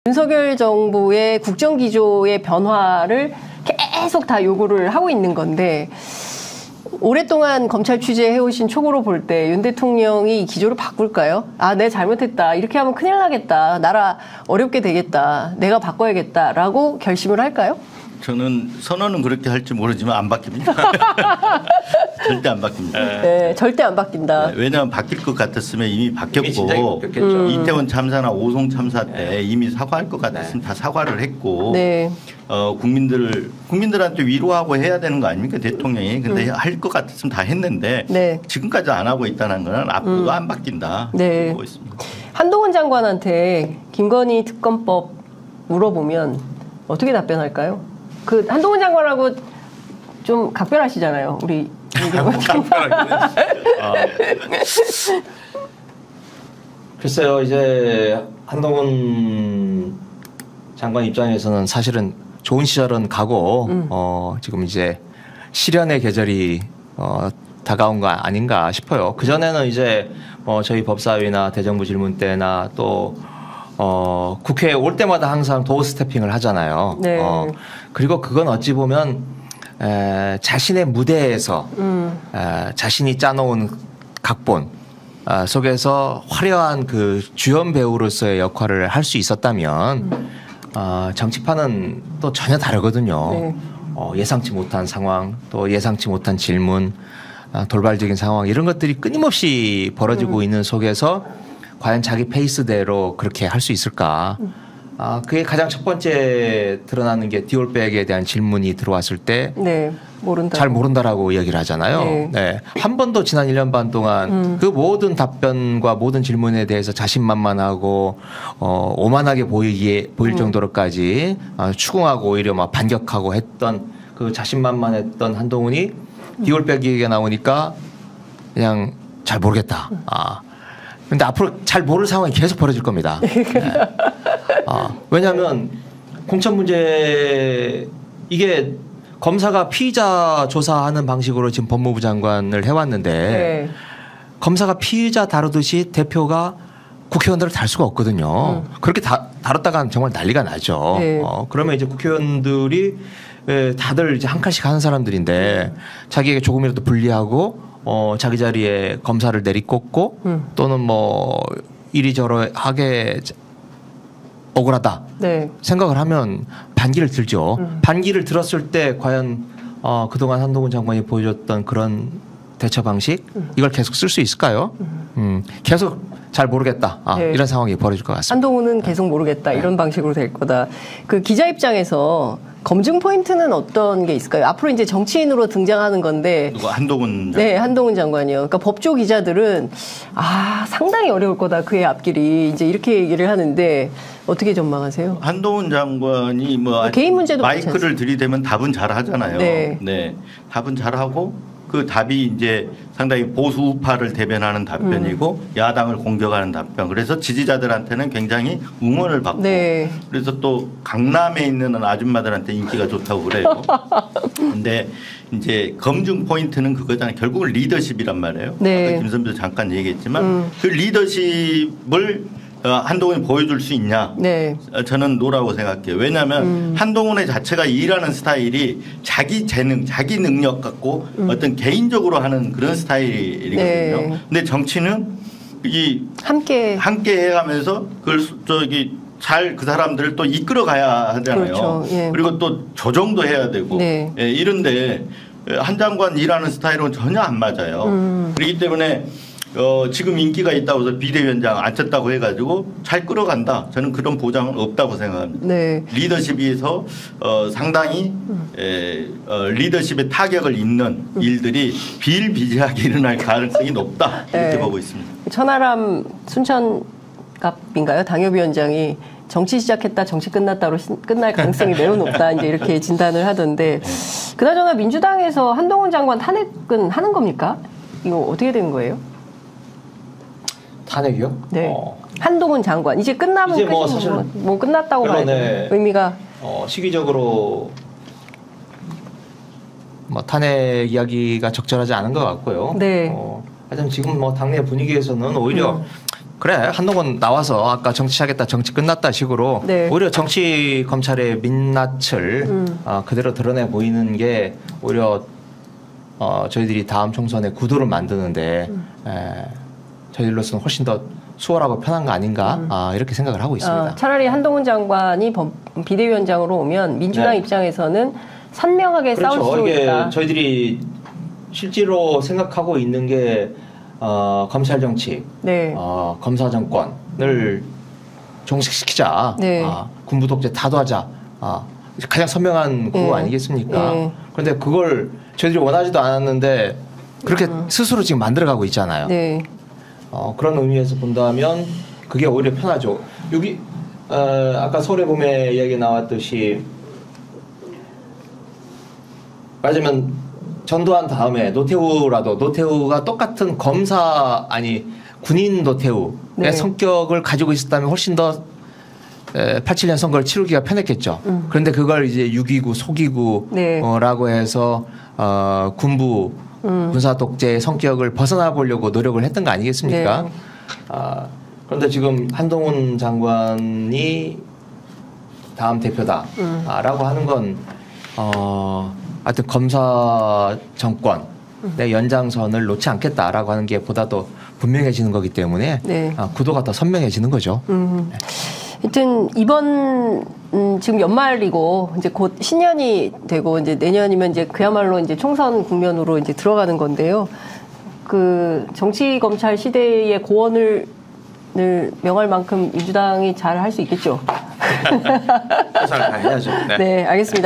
윤석열 정부의 국정기조의 변화를 계속 다 요구를 하고 있는 건데, 오랫동안 검찰 취재해오신 촉으로 볼 때 윤 대통령이 이 기조를 바꿀까요? 아, 내가 잘못했다. 이렇게 하면 큰일 나겠다. 나라 어렵게 되겠다. 내가 바꿔야겠다라고 결심을 할까요? 저는 선언은 그렇게 할지 모르지만 안 바뀝니다. 절대 안 바뀝니다. 네, 절대 안 바뀐다. 네, 왜냐하면 바뀔 것 같았으면 이미 바뀌었고 이태원 참사나 오송 참사 때 이미 사과할 것 같았으면 다 사과를 했고 네. 국민들한테 위로하고 해야 되는 거 아닙니까 대통령이. 근데 할 것 같았으면 다 했는데 네. 지금까지 안 하고 있다는 거는 앞으로도 안 바뀐다. 네. 보고 있습니다. 한동훈 장관한테 김건희 특검법 물어보면 어떻게 답변할까요? 그 한동훈 장관하고 좀 각별하시잖아요, 우리 이경원 장관. 글쎄요, 이제 한동훈 장관 입장에서는 사실은 좋은 시절은 가고 지금 이제 실현의 계절이 다가온 거 아닌가 싶어요. 그 전에는 이제 저희 법사위나 대정부 질문 때나 또 국회에 올 때마다 항상 도어 스태핑을 하잖아요. 네. 그리고 그건 어찌 보면 자신의 무대에서 자신이 짜놓은 각본 속에서 화려한 그 주연 배우로서의 역할을 할 수 있었다면 정치판은 또 전혀 다르거든요. 네. 예상치 못한 상황, 또 예상치 못한 질문, 돌발적인 상황 이런 것들이 끊임없이 벌어지고 있는 속에서 과연 자기 페이스대로 그렇게 할 수 있을까? 그게 가장 첫 번째 드러나는 게 디올백에 대한 질문이 들어왔을 때 네, 모른다. 잘 모른다라고 이야기를 하잖아요. 네. 네. 한 번도 지난 1년 반 동안 그 모든 답변과 모든 질문에 대해서 자신만만하고 오만하게 보일 정도로까지 추궁하고 오히려 막 반격하고 했던 그 자신만만했던 한동훈이 디올백 얘기가 나오니까 그냥 잘 모르겠다. 근데 앞으로 잘 모를 상황이 계속 벌어질 겁니다. 네. 왜냐하면 공천 문제 이게 검사가 피의자 조사하는 방식으로 지금 법무부 장관을 해왔는데 네. 검사가 피의자 다루듯이 대표가 국회의원들을 다룰 수가 없거든요. 그렇게 다뤘다간 정말 난리가 나죠. 네. 그러면 이제 국회의원들이 다들 이제 한 칸씩 하는 사람들인데 자기에게 조금이라도 불리하고 자기 자리에 검사를 내리꽂고 또는 뭐 이리저리하게 억울하다 네. 생각을 하면 반기를 들죠. 반기를 들었을 때 과연 그동안 한동훈 장관이 보여줬던 그런 대처 방식 이걸 계속 쓸 수 있을까요? 계속 잘 모르겠다. 네. 이런 상황이 벌어질 것 같습니다. 한동훈은 계속 모르겠다. 이런 방식으로 될 거다. 그 기자 입장에서 검증 포인트는 어떤 게 있을까요? 앞으로 이제 정치인으로 등장하는 건데. 누가 한동훈 장관. 네, 한동훈 장관이요. 그러니까 법조 기자들은 상당히 어려울 거다. 그의 앞길이 이제 이렇게 얘기를 하는데 어떻게 전망하세요? 한동훈 장관이 개인 문제도 마이크를 들이대면 답은 잘 하잖아요. 네. 네. 답은 잘 하고 그 답이 이제 상당히 보수 우파를 대변하는 답변이고 야당을 공격하는 답변. 그래서 지지자들한테는 굉장히 응원을 받고 네. 그래서 또 강남에 있는 아줌마들한테 인기가 좋다고 그래요. 근데 이제 검증 포인트는 그거잖아요. 결국은 리더십이란 말이에요. 네. 아까 김선비도 잠깐 얘기했지만 그 리더십을 한동훈이 보여줄 수 있냐? 네. 저는 노라고 생각해요. 왜냐하면 한동훈의 자체가 일하는 스타일이 자기 재능, 자기 능력 갖고 어떤 개인적으로 하는 그런 스타일이거든요. 네. 근데 정치는 이 함께 해가면서 그걸 잘 그 사람들을 또 이끌어 가야 하잖아요. 그렇죠. 예. 그리고 또 조정도 해야 되고 네. 이런데 한 장관 일하는 스타일은 전혀 안 맞아요. 그렇기 때문에 지금 인기가 있다고 해서 비대위원장 앉혔다고 해가지고 잘 끌어간다. 저는 그런 보장은 없다고 생각합니다. 네. 리더십에서 상당히 리더십의 타격을 입는 일들이 비일비재하게 일어날 가능성이 높다. 이렇게 네. 보고 있습니다. 천하람 순천갑인가요? 당협위원장이 정치 시작했다 정치 끝났다로 끝날 가능성이 매우 높다. 이제 이렇게 진단을 하던데 그나저나 민주당에서 한동훈 장관 탄핵은 하는 겁니까? 이거 어떻게 된 거예요? 탄핵이요? 네. 한동훈 장관 이제 끝나면 이제 뭐 사실 뭐 끝났다고 봐야 돼요. 의미가 시기적으로 뭐 탄핵 이야기가 적절하지 않은 것 같고요. 네. 하여튼 지금 뭐 당내 분위기에서는 오히려 그래 한동훈 나와서 아까 정치하겠다 정치 끝났다 식으로 네. 오히려 정치 검찰의 민낯을 그대로 드러내 보이는 게 오히려 저희들이 다음 총선에 구도를 만드는데 저희들로서는 훨씬 더 수월하고 편한 거 아닌가 이렇게 생각을 하고 있습니다. 차라리 한동훈 장관이 비대위원장으로 오면 민주당 네. 입장에서는 선명하게 싸울 수 이게 있다. 저희들이 실제로 생각하고 있는 게 검찰 정치, 네. 검사 정권을 종식시키자, 네. 군부 독재 타도하자, 가장 선명한 구호 네. 아니겠습니까? 네. 그런데 그걸 저희들이 원하지도 않았는데 그렇게 스스로 지금 만들어가고 있잖아요. 네. 그런 의미에서 본다면 그게 오히려 편하죠. 여기 아까 서울의 이야기 나왔듯이 맞으면 전두환 다음에 노태우가 똑같은 군인 노태우의 네. 성격을 가지고 있었다면 훨씬 더 87년 선거를 치르기가 편했겠죠. 그런데 그걸 이제 6.29 소기구라고 네. 해서 군부 군사 독재의 성격을 벗어나 보려고 노력을 했던 거 아니겠습니까? 네. 그런데 지금 한동훈 장관이 다음 대표다라고 하는 건 하여튼 검사 정권의 연장선을 놓지 않겠다라고 하는 게 보다 더 분명해지는 거기 때문에 네. 구도가 더 선명해지는 거죠. 하여튼 이번 지금 연말이고 이제 곧 신년이 되고 이제 내년이면 이제 그야말로 이제 총선 국면으로 이제 들어가는 건데요. 그 정치 검찰 시대의 고언을 명할 만큼 민주당이 잘 할 수 있겠죠. 최선을 다해야죠. 네, 알겠습니다.